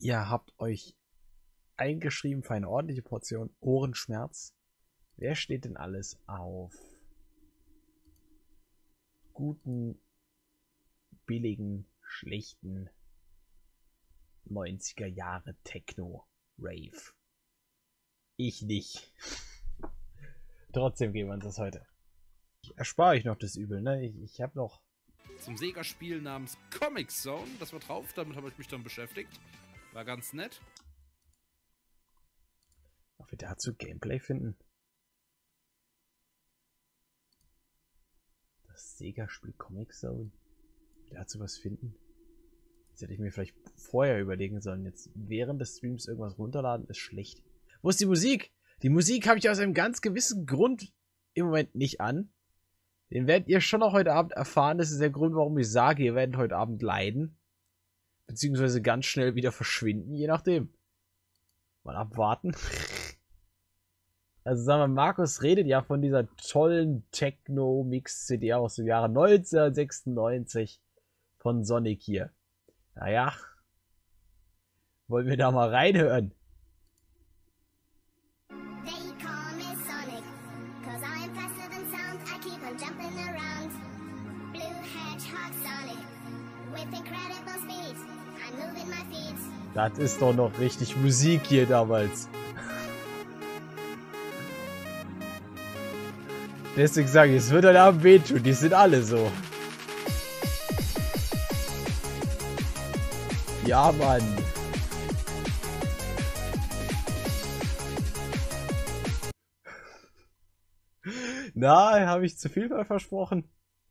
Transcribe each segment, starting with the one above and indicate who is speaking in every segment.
Speaker 1: Ihr habt euch eingeschrieben für eine ordentliche Portion Ohrenschmerz. Wer steht denn alles auf guten, billigen, schlechten 90er Jahre Techno Rave? Ich nicht. Trotzdem geben wir uns das heute. Ich erspare euch noch das Übel, ne? Ich habe noch
Speaker 2: zum Sega-Spiel namens Comix Zone. Das war drauf, damit habe ich mich dann beschäftigt. War ganz nett.
Speaker 1: Ob wir dazu Gameplay finden? Das Sega-Spiel Comix Zone? Dazu was finden? Das hätte ich mir vielleicht vorher überlegen sollen. Jetzt während des Streams irgendwas runterladen ist schlecht. Wo ist die Musik? Die Musik habe ich aus einem ganz gewissen Grund im Moment nicht an. Den werdet ihr schon noch heute Abend erfahren. Das ist der Grund, warum ich sage, ihr werdet heute Abend leiden. Beziehungsweise ganz schnell wieder verschwinden, je nachdem. Mal abwarten. Also sagen wir, Markus redet ja von dieser tollen Techno-Mix-CD aus dem Jahre 1996 von Sonic hier. Naja, wollen wir da mal reinhören? Das ist doch noch richtig Musik hier damals. Deswegen sage ich, es wird heute Abend wehtun, die sind alle so. Ja, Mann. Na, habe ich zu viel mal versprochen?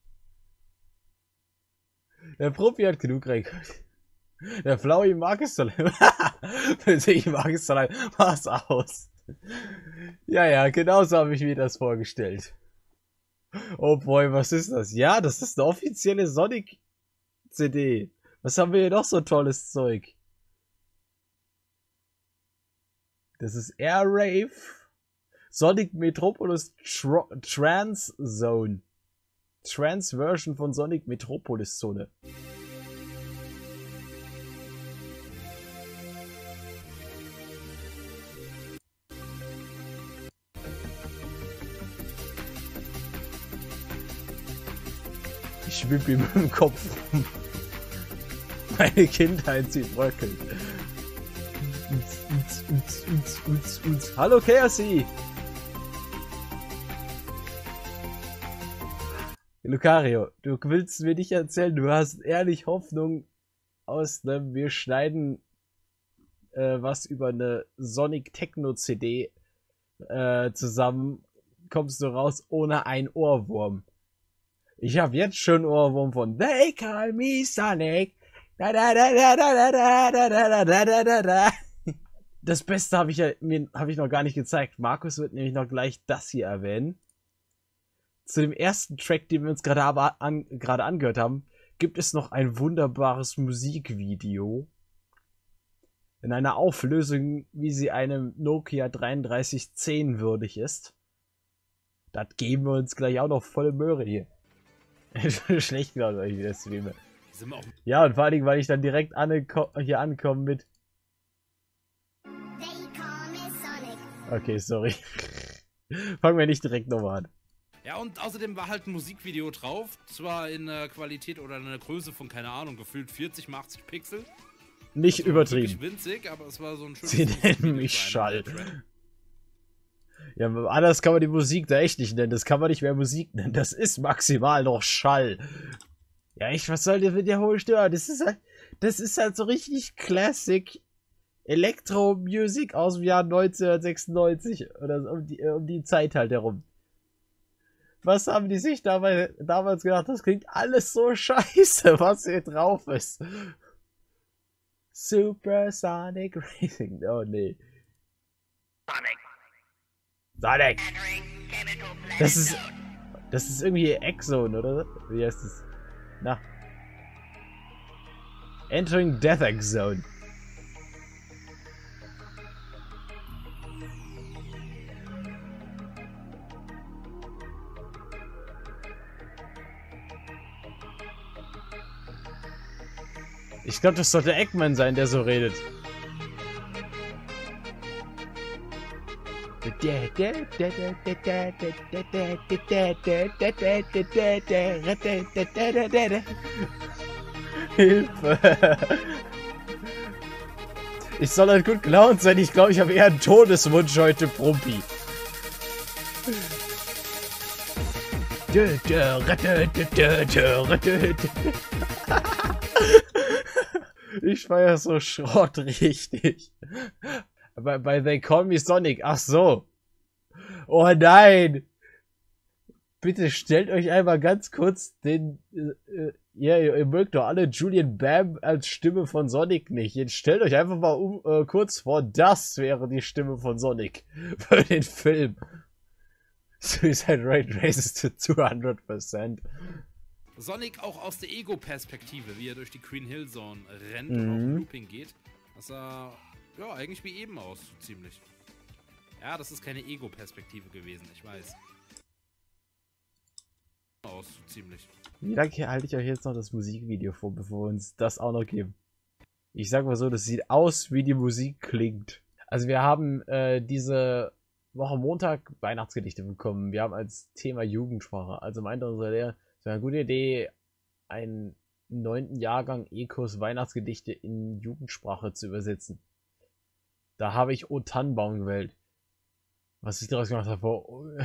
Speaker 1: Der Profi hat genug Rekord. Der Flaui mag es so lange. Ich mag es so lange. Mach's aus. Ja, genau so habe ich mir das vorgestellt. Oh boy, was ist das? Ja, das ist eine offizielle Sonic-CD. Was haben wir hier noch so tolles Zeug? Das ist Air Rave. Sonic Metropolis Trans Zone. Trans-Version von Sonic Metropolis Zone. Ich schwippe ihm im Kopf rum. Meine Kindheit sieht bröckelt. Hallo Chaosy! Lucario, du willst mir nicht erzählen, du hast ehrlich Hoffnung aus einem, wir schneiden was über eine Sonic Techno CD zusammen, kommst du raus ohne einen Ohrwurm. Ich habe jetzt schon Ohrwurm von They Call Me Sonic. Das Beste habe ich noch gar nicht gezeigt. Markus wird nämlich noch gleich das hier erwähnen. Zu dem ersten Track, den wir uns gerade angehört haben, gibt es noch ein wunderbares Musikvideo. In einer Auflösung, wie sie einem Nokia 3310 würdig ist. Das geben wir uns gleich auch noch volle Möhre hier. Schlecht gerade, weil ich wieder streame. Ja, und vor allen Dingen, weil ich dann direkt hier ankomme mit... Okay, sorry. Fangen wir nicht direkt nochmal an.
Speaker 2: Ja, und außerdem war halt ein Musikvideo drauf. Zwar in einer Qualität oder einer Größe von, keine Ahnung, gefühlt 40 x 80 Pixel.
Speaker 1: Nicht
Speaker 2: also
Speaker 1: übertrieben.
Speaker 2: Winzig, aber es war so ein schönes...
Speaker 1: Sie nennen mich Schall. Ja, anders kann man die Musik da echt nicht nennen. Das kann man nicht mehr Musik nennen. Das ist maximal noch Schall. Ja, echt, was soll der mit der hohen Stimme? Das ist halt so richtig Classic Elektro-Music aus dem Jahr 1996. Oder um die Zeit halt herum. Was haben die sich damals gedacht? Das klingt alles so scheiße, was hier drauf ist. Supersonic Racing. Oh, nee. Sonic! Das ist irgendwie X-Zone, oder? Wie heißt es? Na. Entering Death X-Zone. Ich glaube, das sollte Eggman sein, der so redet. Hilfe! Ich soll halt gut gelaunt sein. Ich glaube, ich habe eher einen Todeswunsch heute, Brumpi. Ich feiere so Schrott richtig. Bei They Call Me Sonic. Ach so. Oh nein. Bitte stellt euch einmal ganz kurz den... ja, ihr mögt doch alle Julian Bam als Stimme von Sonic nicht. Jetzt stellt euch einfach mal kurz vor, das wäre die Stimme von Sonic für den Film. Suicide Rate raises to 200%.
Speaker 2: Sonic auch aus der Ego-Perspektive, wie er durch die Green Hill Zone rennt und auf Looping geht. Das sah, ja, eigentlich wie eben aus, so ziemlich. Ja, das ist keine Ego-Perspektive gewesen, ich weiß. Aus, so ziemlich.
Speaker 1: Wie lange halte ich euch jetzt noch das Musikvideo vor, bevor wir uns das auch noch geben? Ich sag mal so, das sieht aus, wie die Musik klingt. Also wir haben diese Woche Montag Weihnachtsgedichte bekommen. Wir haben als Thema Jugendsprache. Also meinte unsere Lehrer, es wäre eine gute Idee, einen 9. Jahrgang E-Kurs Weihnachtsgedichte in Jugendsprache zu übersetzen. Da habe ich O Tannenbaum gewählt. Was ich daraus gemacht habe,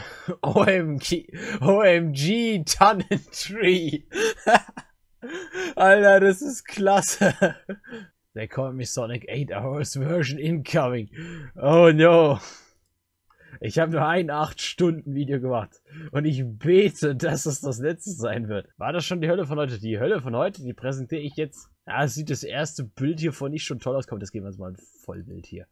Speaker 1: OMG Tannentree. Alter, das ist klasse. They call me Sonic 8 Hours Version incoming. Oh no. Ich habe nur ein 8-Stunden-Video gemacht. Und ich bete, dass es das letzte sein wird. War das schon die Hölle von heute? Die Hölle von heute, die präsentiere ich jetzt. Ja, es sieht das erste Bild hier von nicht schon toll aus. Komm, das geben wir uns mal ein Vollbild hier.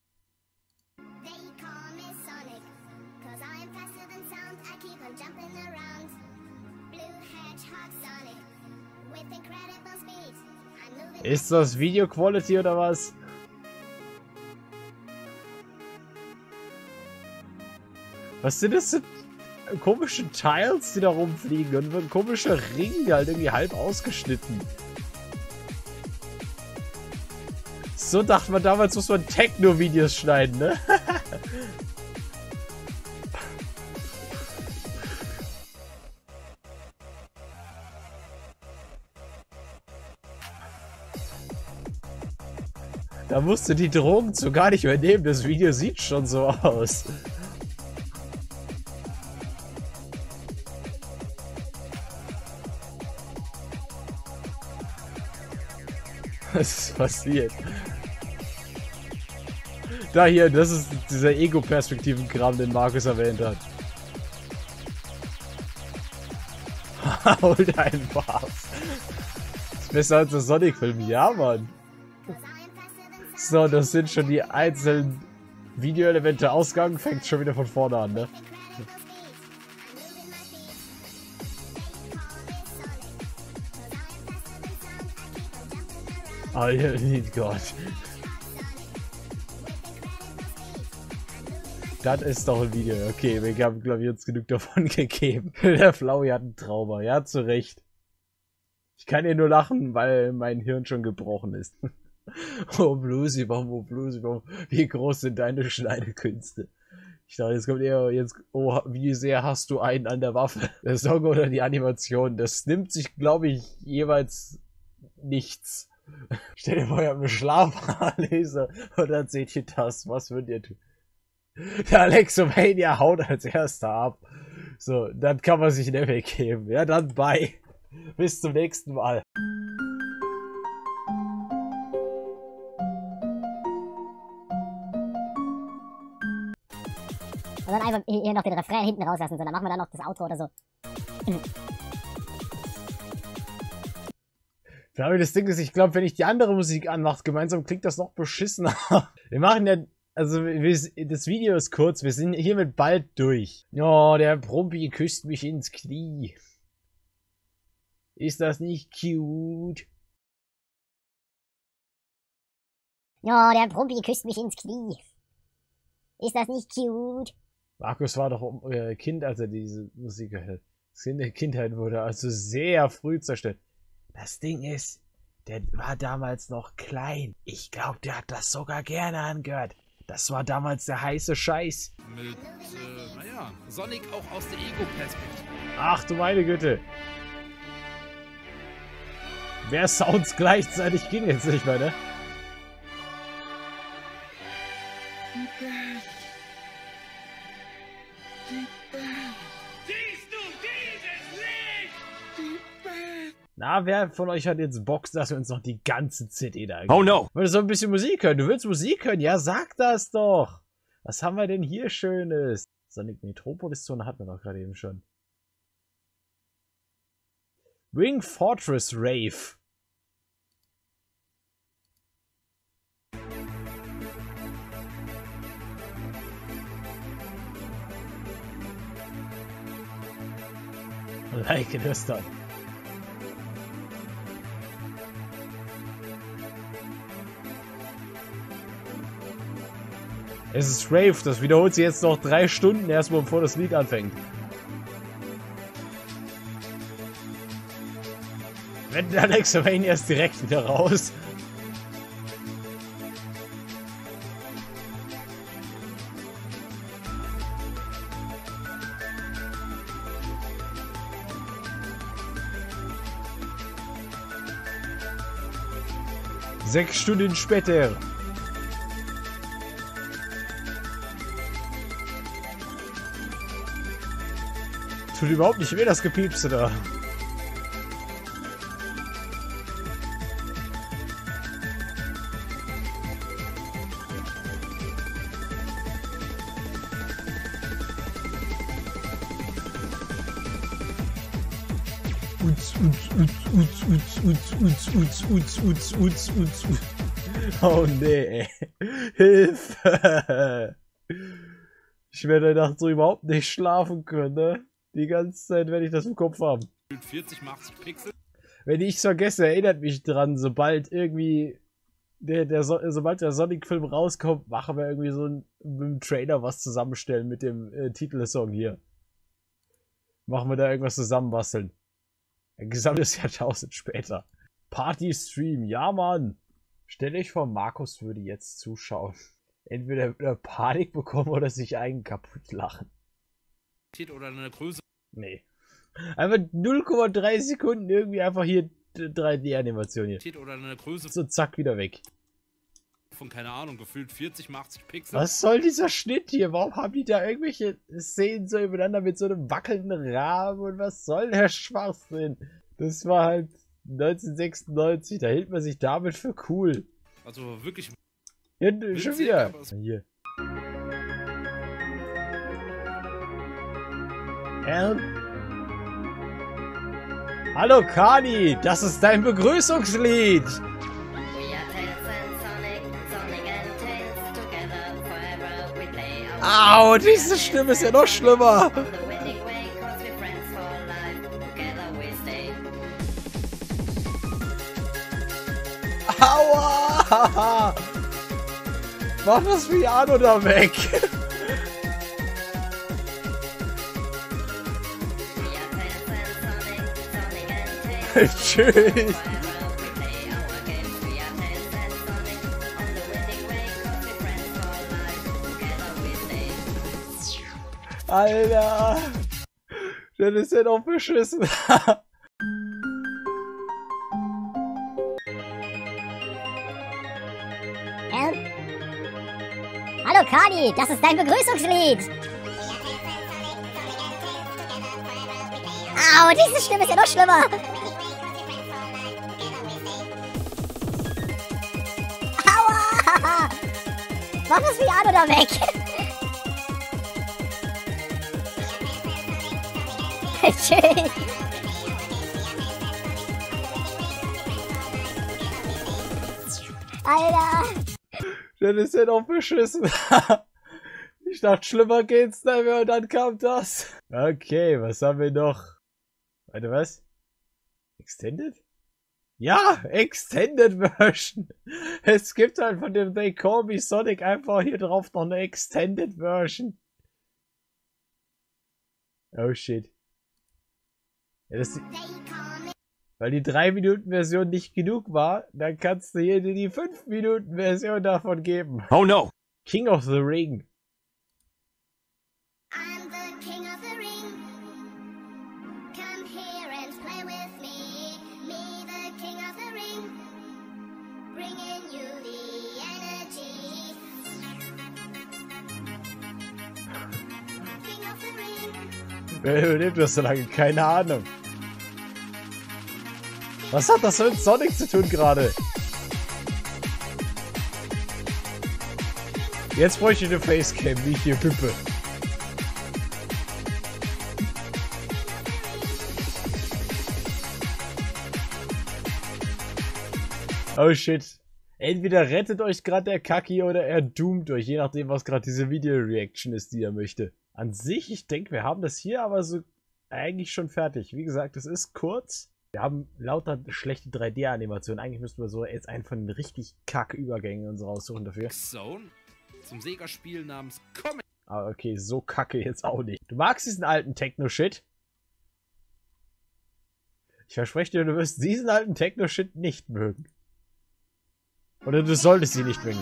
Speaker 1: Ist das Video Quality oder was? Was sind das für komische Tiles, die da rumfliegen? Und ein komischer Ring, halt irgendwie halb ausgeschnitten. So dachte man damals, muss man Techno-Videos schneiden, ne? Da musste die Drogen zu gar nicht mehr nehmen. Das Video sieht schon so aus. Was ist passiert? Da hier, das ist dieser Ego-Perspektiven-Kram, den Markus erwähnt hat. Hol deinen Bars. Ist besser als der Sonic-Film. Ja, Mann. So, das sind schon die einzelnen Video-Elemente. Ausgang fängt schon wieder von vorne an, ne? Oh Gott. Das ist doch ein Video. Okay, wir haben, glaube ich, uns genug davon gegeben. Der Flauwi hat ein Trauma. Ja, zu Recht. Ich kann hier nur lachen, weil mein Hirn schon gebrochen ist. Oh Bluesy-Baum, oh Bluesy-Baum. Wie groß sind deine Schneidekünste? Ich dachte, jetzt kommt eher jetzt, oh, wie sehr hast du einen an der Waffe? Der Song oder die Animation, das nimmt sich, glaube ich, jeweils nichts. Stell dir vor, ihr habt eine Schlafparalyse und dann seht ihr das. Was würdet ihr tun? Der Alexomania haut als erster ab. So, dann kann man sich nicht mehr geben. Ja, dann bye. Bis zum nächsten Mal.
Speaker 3: Und dann einfach hier noch den Refrain hinten rauslassen, so, dann machen wir dann noch das Outro oder so.
Speaker 1: Das Ding ist, ich glaube, wenn ich die andere Musik anmache, gemeinsam klingt das noch beschissener. Wir machen ja, also das Video ist kurz, wir sind hiermit bald durch. Oh, der Brumpi küsst mich ins Knie. Ist das nicht cute?
Speaker 3: Ja, der Brumpi küsst mich ins Knie. Ist das nicht cute?
Speaker 1: Markus war doch Kind, als er diese Musik gehört. Seine Kindheit wurde also sehr früh zerstört. Das Ding ist, der war damals noch klein. Ich glaube, der hat das sogar gerne angehört. Das war damals der heiße Scheiß.
Speaker 2: Mit, naja, Sonic auch aus der Ego-Perspektive.
Speaker 1: Ach du meine Güte. Mehr Sounds gleichzeitig ging jetzt nicht mehr, ne? Na, wer von euch hat jetzt Bock, dass wir uns noch die ganze CD da geben?
Speaker 4: Oh no!
Speaker 1: Willst du ein bisschen Musik hören? Du willst Musik hören? Ja, sag das doch! Was haben wir denn hier Schönes? Sonic Metropolis Zone hatten wir doch gerade eben schon. Ring Fortress Rave. Like das dann. Es ist Rave, das wiederholt sich jetzt noch 3 Stunden erstmal, bevor das Lied anfängt. Wenn der Alexa Mania ist direkt wieder raus. Sechs Stunden später. Tut überhaupt nicht weh, das Gepiepste da. Oh nee, ey. Hilfe! Ich werde nachts so überhaupt nicht schlafen können, ne? Die ganze Zeit werde ich das im Kopf haben.
Speaker 2: 40 mal 80 Pixel.
Speaker 1: Wenn ich es vergesse, erinnert mich dran, sobald irgendwie sobald der Sonic-Film rauskommt, machen wir irgendwie so mit dem Trailer was zusammenstellen mit dem Titelsong hier. Machen wir da irgendwas zusammenbasteln. Ein gesamtes Jahrtausend später. Party-Stream, ja Mann! Stell euch vor, Markus würde jetzt zuschauen. Entweder Panik bekommen oder sich eigen kaputt lachen.
Speaker 2: Oder eine Größe.
Speaker 1: Nee. Einfach 0,3 Sekunden irgendwie einfach hier 3D-Animation hier.
Speaker 2: Oder eine Größe.
Speaker 1: So zack, wieder weg.
Speaker 2: Von, keine Ahnung, gefühlt 40 mal 80 Pixel.
Speaker 1: Was soll dieser Schnitt hier? Warum haben die da irgendwelche Szenen so übereinander mit so einem wackelnden Rahmen? Und was soll der Schwachsinn? Das war halt 1996. Da hielt man sich damit für cool.
Speaker 2: Also wirklich.
Speaker 1: Ja, schon wieder. Hier. Hallo Kani, das ist dein Begrüßungslied. Au, diese Stimme ist ja noch schlimmer. Aua! Mach das Piano da weg. Tschüss. Alter. Das ist ja doch beschissen.
Speaker 3: Hallo Kani, das ist dein Begrüßungslied. Au, diese Stimme ist ja noch schlimmer. Aua! Mach das Piano da weg. Tschüss. Alter.
Speaker 1: Das ist ja doch beschissen. Ich dachte, schlimmer geht's nicht mehr und dann kam das. Okay, was haben wir noch? Warte, was? Extended? Ja, Extended Version. Es gibt halt von dem They Call Me Sonic einfach hier drauf noch eine Extended Version. Oh shit. Ja, weil die 3-Minuten-Version nicht genug war, dann kannst du hier die 5-Minuten-Version davon geben.
Speaker 4: Oh no!
Speaker 1: King of the Ring.
Speaker 3: I'm the king of the ring. Come here and play with me. Me, the king of the ring. Bringing you the energy. King of the ring.
Speaker 1: Wer überlebt das so lange? Keine Ahnung. Was hat das mit Sonic zu tun gerade? Jetzt bräuchte ich eine Facecam, wie ich hier hüppe. Oh shit. Entweder rettet euch gerade der Kaki oder er doomt euch, je nachdem, was gerade diese Video-Reaction ist, die er möchte. An sich, ich denke, wir haben das hier aber so eigentlich schon fertig. Wie gesagt, es ist kurz. Wir haben lauter schlechte 3D-Animationen. Eigentlich müssten wir so jetzt einen von den richtig kacke Übergängen uns raussuchen dafür.
Speaker 2: Zone zum Sega-Spiel namens Comic.
Speaker 1: Aber okay, so kacke jetzt auch nicht. Du magst diesen alten Techno-Shit? Ich verspreche dir, du wirst diesen alten Techno-Shit nicht mögen. Oder du solltest ihn nicht mögen.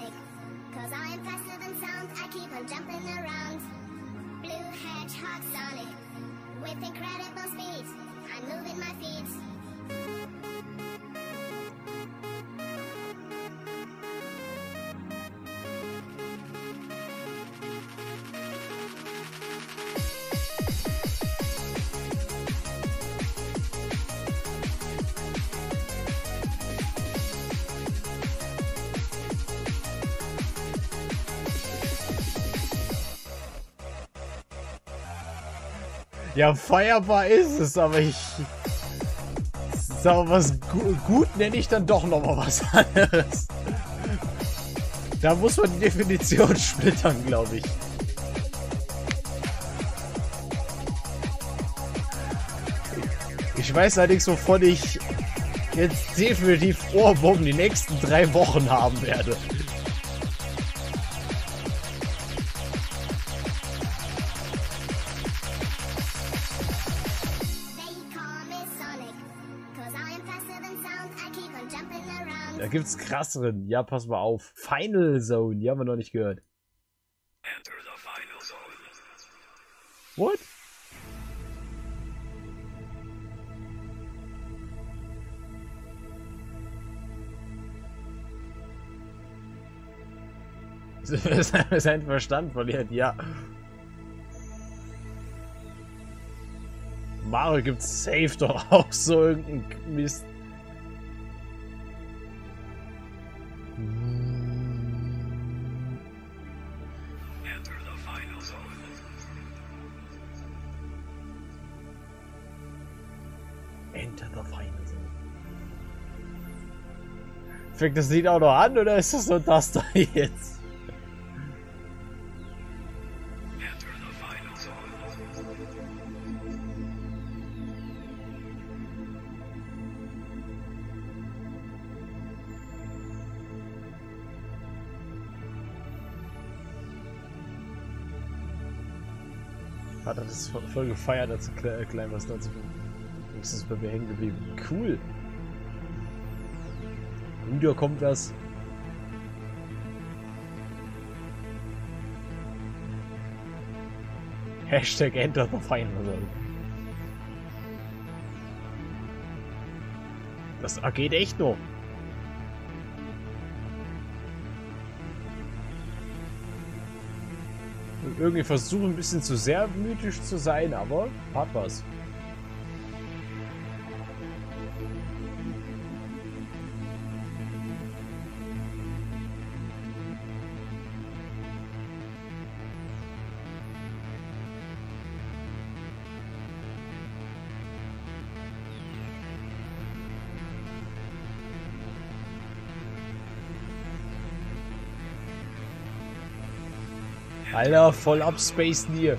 Speaker 1: Ja, feierbar ist es, aber ich... So, was gut nenne ich dann doch nochmal was anderes. Da muss man die Definition splittern, glaube ich. Ich weiß allerdings, wovon ich jetzt definitiv Ohrwurm die nächsten 3 Wochen haben werde. Da gibt's krasseren. Ja, pass mal auf. Final Zone. Die haben wir noch nicht gehört. Enter the Final Zone. What? Sein Verstand verliert, ja. Mario gibt's safe doch auch so irgendeinen Mist. Enter the Final Zone. Enter the Final Zone. Fängt das Lied auch noch an oder ist das so das da jetzt? Enter the Final Zone. Hat er das voll gefeiert, als klein was dazu ist es bei mir hängen geblieben. Cool. Wieder kommt was. Hashtag Enter the Final Zone. Das geht echt noch. Und irgendwie versuche ein bisschen zu sehr mythisch zu sein, aber hat was. Alter, voll abspacen hier.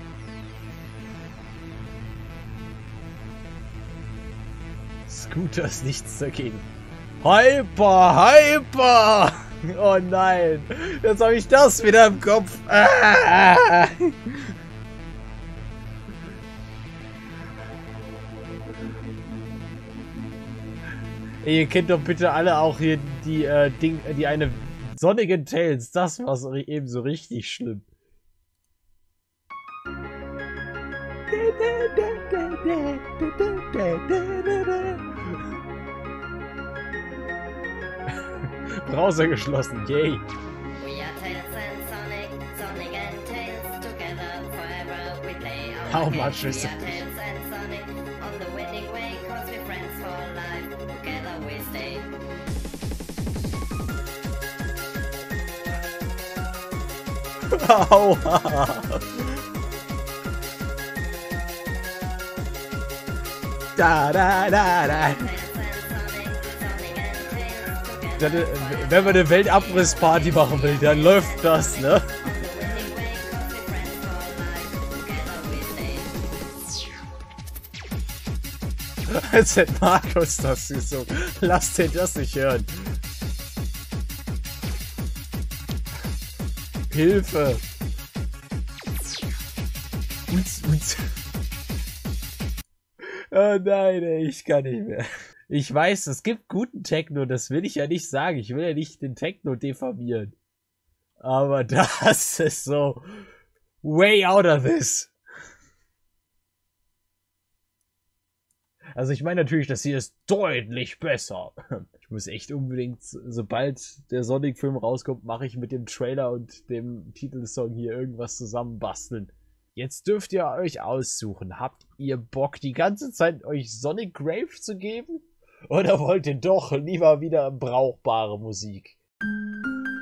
Speaker 1: Scooter ist nichts dagegen. Hyper, Hyper! Oh nein, jetzt habe ich das wieder im Kopf. Ah! Ey, ihr kennt doch bitte alle auch hier die eine Sonic and Tails, das war so, eben so richtig schlimm. Browser geschlossen, yay.
Speaker 3: We are Tails and Sonic, Sonic and Tails, together forever we play our
Speaker 1: How
Speaker 3: game.
Speaker 1: much is
Speaker 3: We are
Speaker 1: it?
Speaker 3: Tails and Sonic, on the winning way, cause we're friends for life, together we stay.
Speaker 1: Aua. Da, da, da, da.
Speaker 3: Tails and Sonic, Sonic and Tails, together
Speaker 1: Wenn man eine Weltabrissparty machen will, dann läuft das, ne?
Speaker 3: on the winning way, cause we're friends for life, together we stay.
Speaker 1: Als hätte Markus das gesungen. Lasst den das nicht hören. Hilfe! Uts. Oh nein, ey, ich kann nicht mehr. Ich weiß, es gibt guten Techno, das will ich ja nicht sagen. Ich will ja nicht den Techno diffamieren. Aber das ist so way out of this. Also ich meine natürlich, das hier ist deutlich besser. Ich muss echt unbedingt, sobald der Sonic-Film rauskommt, mache ich mit dem Trailer und dem Titelsong hier irgendwas zusammenbasteln. Jetzt dürft ihr euch aussuchen. Habt ihr Bock, die ganze Zeit euch Sonic Grave zu geben? Oder wollt ihr doch lieber wieder brauchbare Musik?